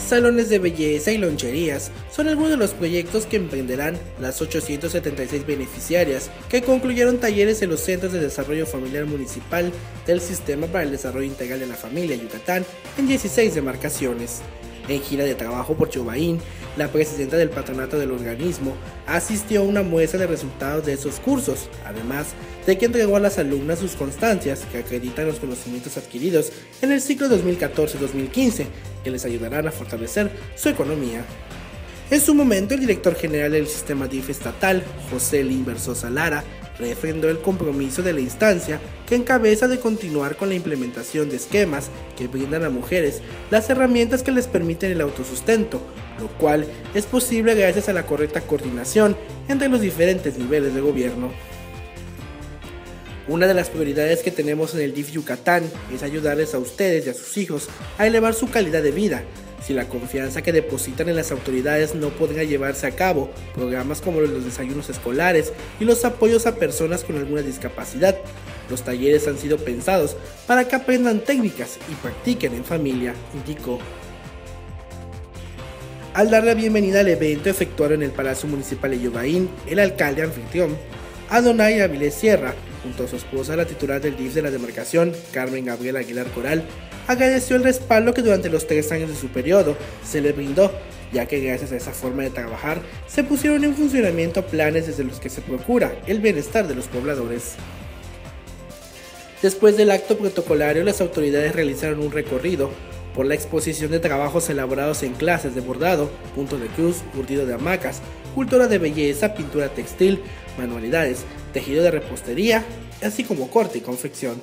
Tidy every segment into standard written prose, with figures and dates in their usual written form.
Salones de belleza y loncherías son algunos de los proyectos que emprenderán las 876 beneficiarias que concluyeron talleres en los Centros de Desarrollo Familiar Municipal del Sistema para el Desarrollo Integral de la Familia Yucatán en 16 demarcaciones. En gira de trabajo por Chobaín, la presidenta del patronato del organismo asistió a una muestra de resultados de esos cursos, además de que entregó a las alumnas sus constancias que acreditan los conocimientos adquiridos en el ciclo 2014-2015, que les ayudarán a fortalecer su economía. En su momento, el director general del sistema DIF estatal, José Limber Sosa Lara, refrendó el compromiso de la instancia que encabeza de continuar con la implementación de esquemas que brindan a mujeres las herramientas que les permiten el autosustento, lo cual es posible gracias a la correcta coordinación entre los diferentes niveles de gobierno. Una de las prioridades que tenemos en el DIF Yucatán es ayudarles a ustedes y a sus hijos a elevar su calidad de vida. Si la confianza que depositan en las autoridades no podrá llevarse a cabo, programas como los desayunos escolares y los apoyos a personas con alguna discapacidad. Los talleres han sido pensados para que aprendan técnicas y practiquen en familia, indicó. Al dar la bienvenida al evento efectuado en el Palacio Municipal de Chobaín, el alcalde anfitrión, Adonai Avilés Sierra, junto a su esposa, la titular del DIF de la demarcación, Carmen Gabriela Aguilar Coral, agradeció el respaldo que durante los 3 años de su periodo se le brindó, ya que gracias a esa forma de trabajar se pusieron en funcionamiento planes desde los que se procura el bienestar de los pobladores. Después del acto protocolario, las autoridades realizaron un recorrido por la exposición de trabajos elaborados en clases de bordado, punto de cruz, urdido de hamacas, cultura de belleza, pintura textil, manualidades, tejido de repostería, así como corte y confección.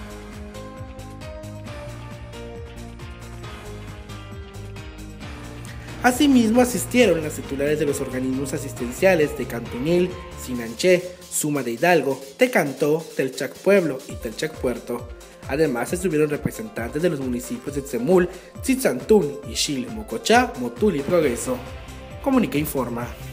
Asimismo asistieron las titulares de los organismos asistenciales de Cantunil, Sinanché, Suma de Hidalgo, Tecantó, Telchac Pueblo y Telchac Puerto. Además estuvieron representantes de los municipios de Tzemul, Tzitzantún, Ixil, Mocochá, Motul y Progreso. Comunica informa.